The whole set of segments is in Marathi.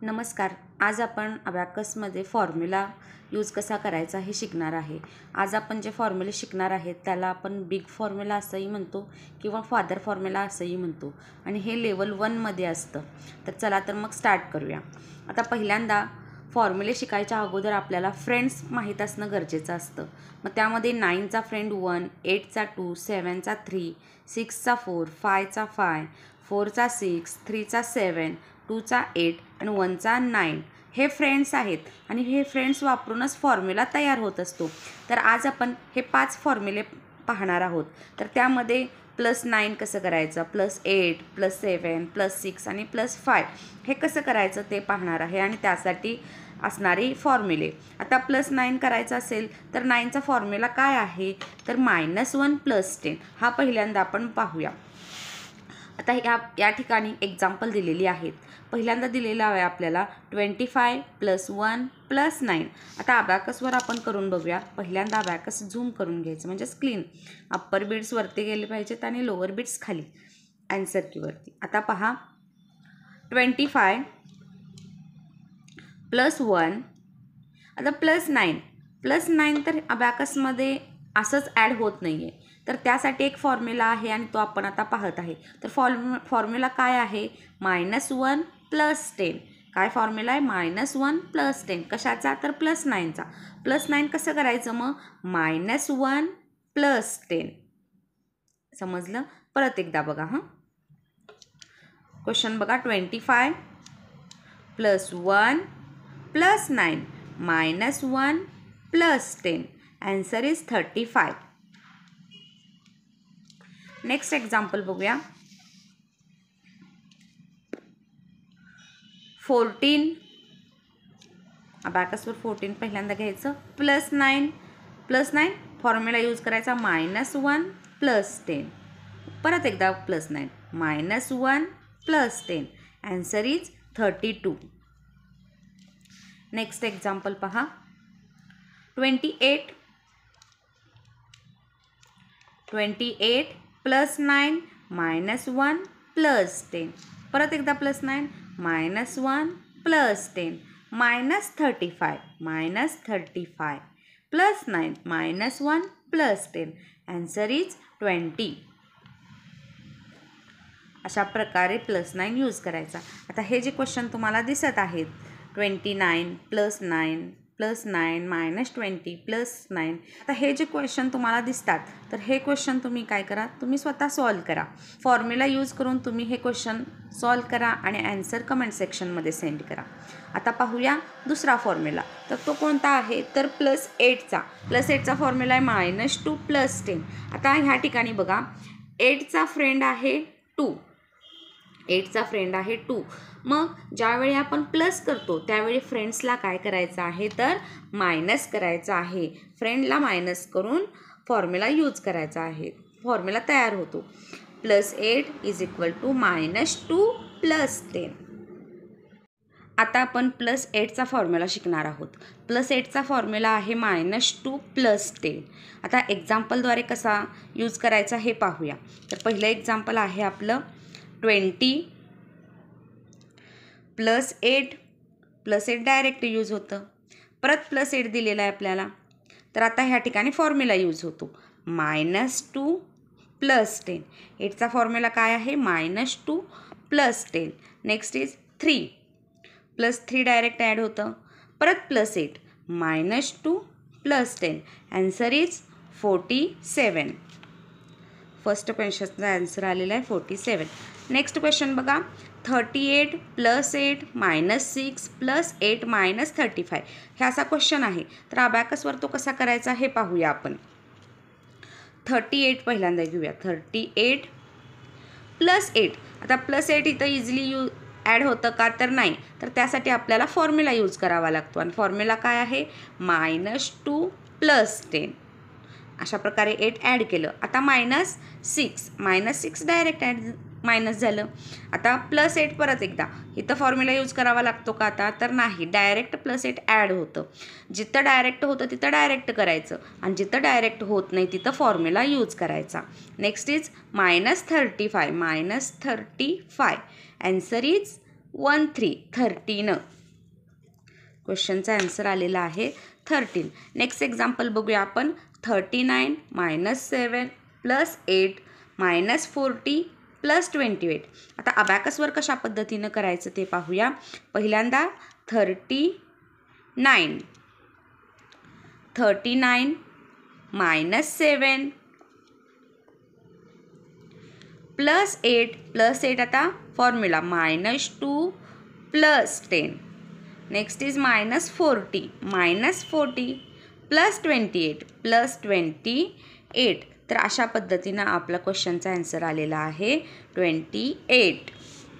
नमस्कार. आज आपण अबॅकसमध्ये फॉर्म्युला यूज कसा करायचा हे शिकणार आहे. आज आपण जे फॉर्म्युले शिकणार आहेत त्याला आपण बिग फॉर्म्युला असंही म्हणतो किंवा फादर फॉर्म्युला असंही म्हणतो आणि हे लेवल 1 मध्ये असतं. तर चला तर मग स्टार्ट करूया. आता पहिल्यांदा फॉर्म्युले शिकायच्या अगोदर आपल्याला फ्रेंड्स माहीत असणं गरजेचं असतं. मग त्यामध्ये 9चा फ्रेंड 1, 8चा 2, 7चा 3, 6चा 4, 5चा 5, 4चा 6, 3चा 7, 2चा 8 आणि 1चा 9 हे फ्रेंड्स आहेत आणि हे फ्रेंड्स वापरूनच फॉर्म्युला तयार होत असतो. तर आज आपण हे 5 फॉर्म्युले पाहणार आहोत. तर त्यामध्ये +9 कसं करायचं, +8, +7, +6 आणि +5 हे कसं करायचं ते पाहणार आहे आणि त्यासाठी असणारे फॉर्म्युले. आता +9 करायचं असेल तर 9चा फॉर्म्युला काय आहे, तर -1 + 10 हा पहिल्यांदा आपण पाहूया. आता या ठिकाणी एक्झाम्पल दिलेली आहेत. पहिल्यांदा दिलेला आहे आपल्याला 25 + 1 + 9. आता अबॅकसवर आपण करून बघूया. पहिल्यांदा अबॅकस झूम करून घ्यायचं म्हणजे स्क्रीन अप्पर बीट्स वरती गेले पाहिजेत आणि लोअर बीट्स खाली आन्सर कीवरती. आता पहा 25 + 1 आता +9 तर अबॅकसमध्ये असंच ॲड होत नाही आहे. तर त्यासाठी एक फॉर्म्युला आहे आणि तो आपण आता पाहत आहे. तर फॉर्म्युला काय आहे, -1 + 10. काय फॉर्म्युला आहे, -1 + 10. कशाचा, तर +9चा. +9 कसं करायचं मग, -1 + 10. समजलं. परत एकदा बघा. क्वेश्चन बघा. 25 + 1 + 9 -1 + 10. Answer is 35. नेक्स्ट एक्झाम्पल बघूया. 14 अबॅकसवर 14 पहिल्यांदा घ्यायचं. +9 फॉर्म्युला यूज करायचा -1 + 10. परत एकदा +9 -1 + 10. Answer is 32. नेक्स्ट एक्झाम्पल पहा. 28 + 9 -1 + 10. परत एकदा +9 -1 + 10 -35 + 9 -1 + 10. Answer is 20. अशा प्रकारे +9 यूज करायचा. आता हे जे क्वेश्चन तुम्हाला दिसत आहेत 29 + 9 + 9 -20 + 9. आता हे जे क्वेश्चन तुम्हाला दिसतात तर हे क्वेश्चन तुम्ही काय करा, तुम्ही स्वतः सॉल्व करा. फॉर्म्युला यूज करून तुम्ही हे क्वेश्चन सॉल्व करा आणि आन्सर कमेंट सेक्शनमध्ये सेंड करा. आता पाहूया दुसरा फॉर्म्युला. तर तो कोणता आहे, तर +8चा फॉर्म्युला आहे -2 + 10. आता ह्या ठिकाणी बघा 8चा फ्रेंड आहे 2. 8चा फ्रेंड आहे 2. मग ज्यावेळी आपण प्लस करतो त्यावेळी फ्रेंड्सला काय करायचं आहे, तर मायनस करायचं आहे. फ्रेंडला मायनस करून फॉर्म्युला यूज करायचा आहे. फॉर्म्युला तयार होतो. +8 = -2 + 10. आता आपण +8चा फॉर्म्युला शिकणार आहोत. +8चा फॉर्म्युला आहे -2 + 10. आता एक्झाम्पलद्वारे कसा यूज करायचा हे पाहूया. तर पहिलं एक्झाम्पल आहे आपलं 20 + 8 डायरेक्ट यूज होतं. परत +8 दिलेला आहे आपल्याला. तर आता ह्या ठिकाणी फॉर्म्युला यूज होतो -2 + 10. 8चा फॉर्म्युला काय आहे, -2 + 10. नेक्स्ट इज 3 +3 डायरेक्ट ॲड होतं. परत +8 -2 + 10. Answer is 47. फर्स्ट क्वेश्चनचा आन्सर आलेला आहे 47. नेक्स्ट क्वेश्चन बघा. 38 + 8 -6 + 8 -35 हे असा क्वेश्चन आहे. तर अबॅकसवर तो कसा करायचा हे पाहूया आपण. 38 पहिल्यांदा घेऊया. 38 + 8. आता +8 इथं इझिली ॲड होतं का, तर नाही. तर त्यासाठी आपल्याला फॉर्म्युला यूज करावा लागतो आणि फॉर्म्युला काय आहे, -2 + 10. अशा प्रकारे 8 ॲड केलं. आता -6 डायरेक्ट ॲड मायनस झालं. आता +8 परत एकदा इथं फॉर्म्युला यूज करावा लागतो का आता, तर नाही. डायरेक्ट +8 ॲड होतं. जिथं डायरेक्ट होतं तिथं डायरेक्ट करायचं आणि जिथं डायरेक्ट होत नाही तिथं फॉर्म्युला यूज करायचा. नेक्स्ट इज -35 आन्सर इज 13 क्वेश्चनचा आन्सर आलेला आहे 13. नेक्स्ट एक्झाम्पल बघूया आपण. 39 - 7 + 8 - 40 + 28. आता अबॅकसवर कशा पद्धतीनं करायचं ते पाहूया. पहिल्यांदा 39 - 7 + 8 आता फॉर्म्युला -2 + 10. Next is -40 + 28 + 28. तर अशा पद्धतीनं आपला क्वेश्चनचा आन्सर आलेला आहे 28.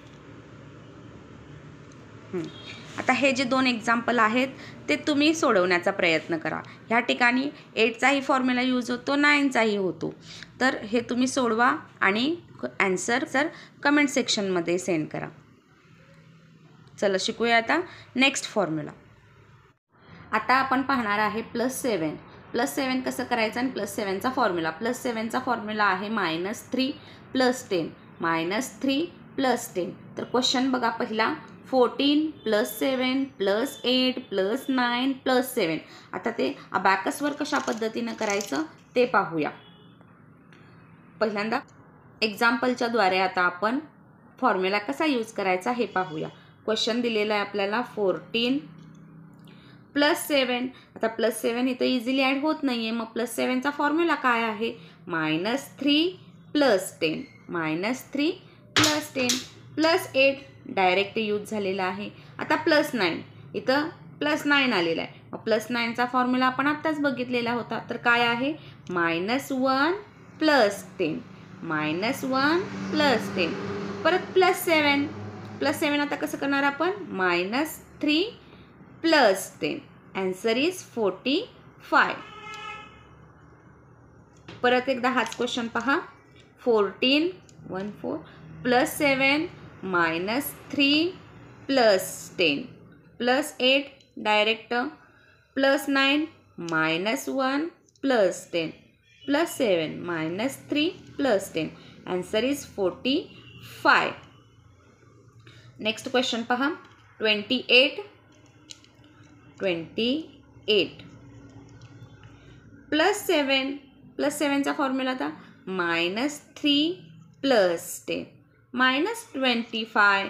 आता हे जे 2 एक्झाम्पल आहेत ते तुम्ही सोडवण्याचा प्रयत्न करा. ह्या ठिकाणी 8चाही फॉर्म्युला यूज होतो, 9चाही होतो. तर हे तुम्ही सोडवा आणि आन्सर कमेंट सेक्शनमध्ये सेंड करा. चला शिकूया आता नेक्स्ट फॉर्म्युला. आता आपण पाहणार आहे +7. +7 कसं करायचं आणि +7चा फॉर्म्युला. +7चा फॉर्म्युला आहे -3 + 10 -3 + 10. तर क्वेश्चन बघा पहिला. 14 + 7 + 8 + 9 + 7. आता ते अबॅकसवर कशा पद्धतीनं करायचं ते पाहूया. पहिल्यांदा एक्झाम्पलच्या द्वारे आता आपण फॉर्म्युला कसा यूज करायचा हे पाहूया. क्वेश्चन दिलेला आहे आपल्याला 14 + 7. आता +7 इथं इझिली ॲड होत नाही आहे. मग +7चा फॉर्म्युला काय आहे? -3 + 10 -3 + 10 + 8 डायरेक्ट यूज झालेला आहे. आता +9 इथं +9 आलेला आहे. मग +9चा फॉर्म्युला आपण आत्ताच बघितलेला होता. तर काय आहे? -1 + 10 -1 + 10. परत +7. +7 आता कसं करणार आपण? -3 + 10. Answer is 45. परत एकदा हाच क्वेश्चन पहा. 14 + 7 -3 + 10 + 8 direct +9 -1 + 10 + 7 -3 + 10. Answer is 45. Next question पहा. 28 + 7चा फॉर्म्युला आता -3 + 10 -25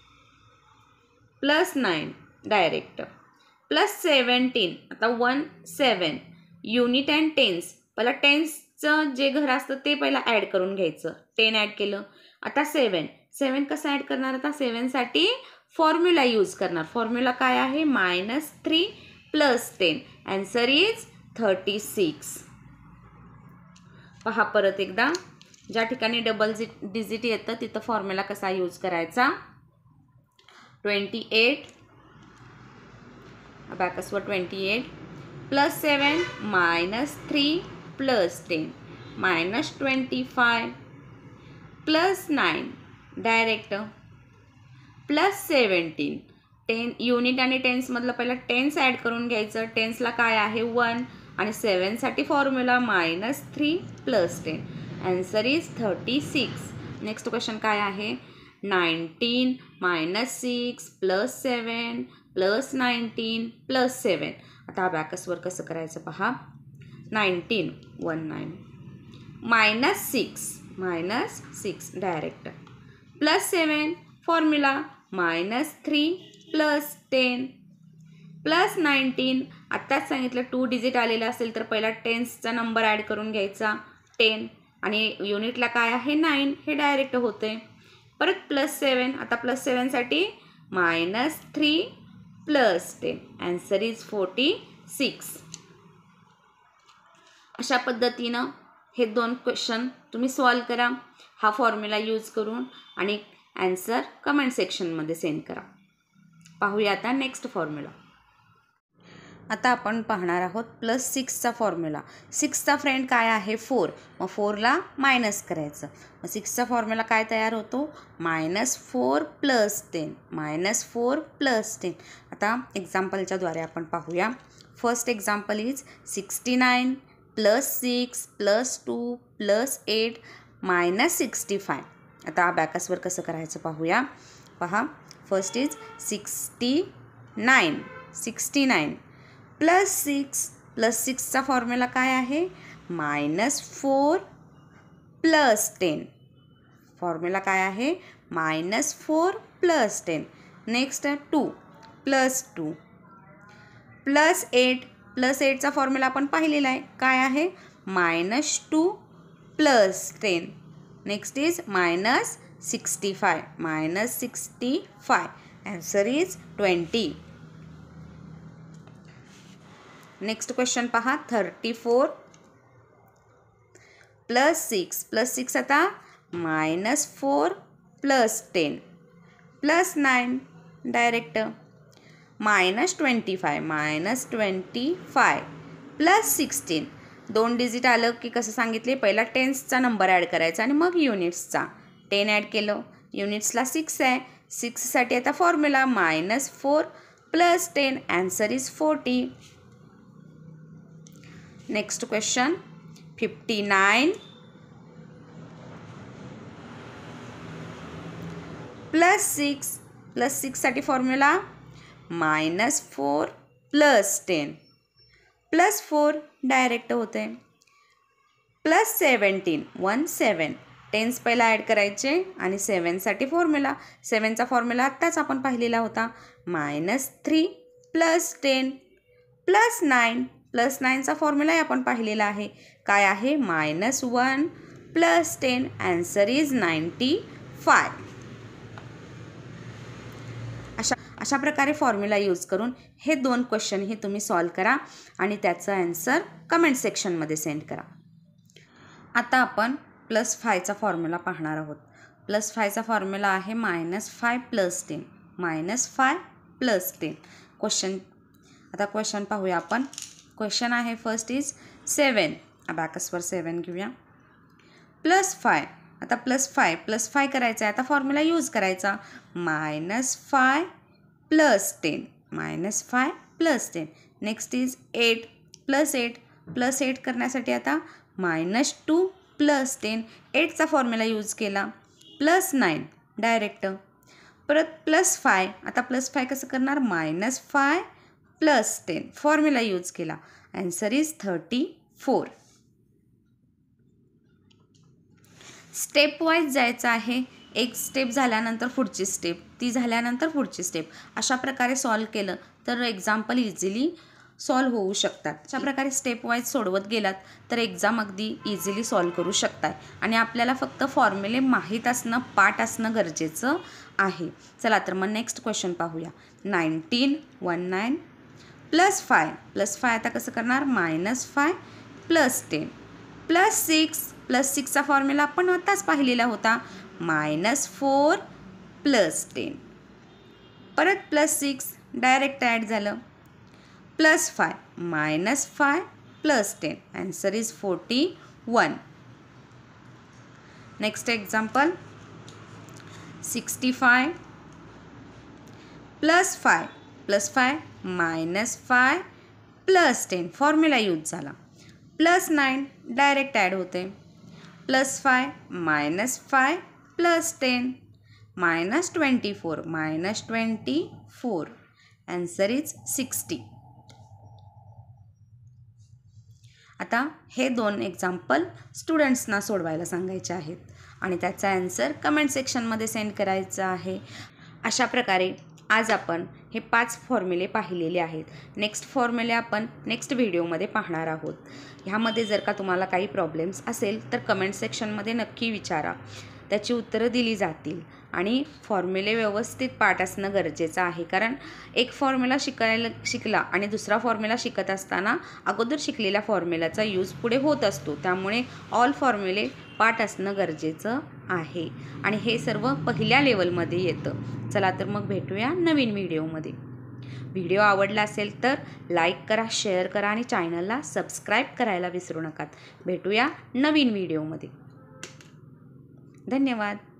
+ 9 डायरेक्ट +17. आता 1 7 युनिट अँड टेन्स. पहिला टेन्सचं जे घर असतं ते पहिला ॲड करून घ्यायचं. 10 ॲड केलं. आता 7 कसं ॲड करणार? आता 7साठी फॉर्म्युला यूज करणार. फॉर्म्युला काय आहे? -3 + 10. Answer is 36. पहा परत एकदा. ज्या ठिकाणी डबल डिजिट येतं तिथं फॉर्म्युला कसा यूज करायचा. 28 अबॅकसवर 28 + 7 -3 + 10 -25 + 9 डायरेक्ट +17. 10 युनिट आणि टेन्समधलं पहिला टेन्स ॲड करून घ्यायचं. टेन्सला काय आहे? 1 आणि 7साठी formula -3 + 10. Answer is 36. Next question काय आहे? 19 - 6 + 7 + 19 + 7. आता अबॅकसवर कसं करायचं पहा. 19 -6 डायरेक्ट +7 फॉर्म्युला -3 + 10 + 19. आत्ताच सांगितलं 2 डिजिट आलेला असेल तर पहिला टेन्सचा नंबर ॲड करून घ्यायचा 10 आणि युनिटला काय आहे 9 हे डायरेक्ट होते. परत +7. आता +7साठी -3 + 10. Answer is 46. अशा पद्धतीनं हे 2 क्वेश्चन तुम्ही सॉल्व करा हा फॉर्म्युला यूज करून आणि आन्सर कमेंट सेक्शनमध्ये सेंड करा. पाहूया आता नेक्स्ट फॉर्म्युला. आता आपण पाहणार आहोत +6चा फॉर्म्युला. 6चा फ्रेंड काय आहे? 4. मग 4ला मायनस करायचं. मग 6चा फॉर्म्युला काय तयार होतो? -4 + 10 -4 + 10. आता एक्झाम्पलच्या द्वारे आपण पाहूया. First example is 69 + 6 + 2 + 8 -65. आता अबॅकसवर कसं करायचं पाहूया. पहा फर्स्ट इज 69 प्लस 6 चा फॉर्म्युला काय आहे -4 प्लस 10. फॉर्म्युला काय आहे -4 प्लस 10. नेक्स्ट 2 प्लस 8 चा फॉर्म्युला आपण पाहिलेला आहे काय आहे -2 plus 10. Next is -65 answer is 20. Next question पहा 34 प्लस 6 आता -4 plus 10 plus 9 direct -25 plus 16. 2 digit आलं की कसं सांगितले पहिला टेन्सचा नंबर ॲड करायचा आणि मग युनिट्सचा. 10 ॲड केलं युनिट्सला 6 आहे 6 साठी आता formula -4 plus 10 answer is 40. Next question 59 plus 6 साठी फॉर्म्युला -4 प्लस 10 प्लस 4 डायरेक्ट होते प्लस 17 टेन्स पहिला ॲड करायचे आणि 7 साठी फॉर्म्युला 7चा फॉर्म्युला आत्ताच आपण पाहिलेला होता -3 प्लस 10 प्लस 9 चा फॉर्म्युला आपण पाहिलेला आहे काय आहे -1 प्लस 10 आन्सर इज 95. अशा प्रकारे फॉर्म्युला यूज करून हे 2 क्वेश्चनही तुम्ही सॉल्व करा आणि त्याचं आन्सर कमेंट सेक्शनमध्ये सेंड करा. आता आपण +5चा फॉर्म्युला पाहणार आहोत. +5चा फॉर्म्युला आहे -5 प्लस 10 क्वेश्चन पाहूया आपण. क्वेश्चन आहे फर्स्ट इज 7 अबॅकसवर 7 घेऊया +5. आता +5 करायचं आहे आता फॉर्म्युला यूज करायचा -5 प्लस 10 नेक्स्ट इज 8 प्लस 8 करण्यासाठी आता -2 प्लस 10 8चा फॉर्म्युला यूज केला +9 डायरेक्ट परत +5 आता +5 कसं करणार -5 प्लस 10 फॉर्म्युला यूज केला आन्सर इज 34. स्टेप वाईज जायचं आहे. एक स्टेप झाल्यानंतर पुढची स्टेप ती झाल्यानंतर पुढची स्टेप अशा प्रकारे सॉल्व केलं तर एक्झाम्पल इझिली सॉल्व होऊ शकतात. अशा प्रकारे स्टेप वाईज सोडवत गेलात तर एक्झाम अगदी इझिली सॉल्व करू शकताय आणि आपल्याला फक्त फॉर्म्युले माहीत असणं पाठ असणं गरजेचं आहे. चला तर मग नेक्स्ट क्वेश्चन पाहूया. 19 प्लस 5 आता कसं करणार -5 प्लस 10 प्लस 6चा फॉर्म्युला आपण आताच पाहिलेला होता -4 प्लस 10 परत +6 डायरेक्ट ॲड झालं +5 -5 plus 10 answer is 41. Next example 65 plus 5 -5 plus 10 formula use झाला +9 डायरेक्ट ॲड होते +5 -5 प्लस 10 -24 आन्सर इज 60. आता हे 2 एक्झाम्पल स्टुडंट्सना सोडवायला सांगायचे आहेत आणि त्याचा आन्सर कमेंट सेक्शनमध्ये सेंड करायचा आहे. अशा प्रकारे आज आपण हे 5 फॉर्म्युले पाहिलेले आहेत. नेक्स्ट फॉर्म्युले आपण नेक्स्ट व्हिडिओमध्ये पाहणार आहोत. ह्यामध्ये जर का तुम्हाला काही प्रॉब्लेम्स असेल तर कमेंट सेक्शनमध्ये नक्की विचारा, त्याची उत्तरं दिली जातील. आणि फॉर्म्युले व्यवस्थित पाठ असणं गरजेचं आहे, कारण एक फॉर्म्युला शिकला आणि दुसरा फॉर्म्युला शिकत असताना अगोदर शिकलेल्या फॉर्म्युलाचा यूज पुढे होत असतो. त्यामुळे ऑल फॉर्म्युले पाठ असणं गरजेचं आहे आणि हे सर्व पहिल्या लेवलमध्ये येतं. चला तर मग भेटूया नवीन व्हिडिओमध्ये. व्हिडिओ आवडला असेल तर लाईक करा, शेअर करा आणि चॅनलला सबस्क्राईब करायला विसरू नका. भेटूया नवीन व्हिडिओमध्ये. धन्यवाद.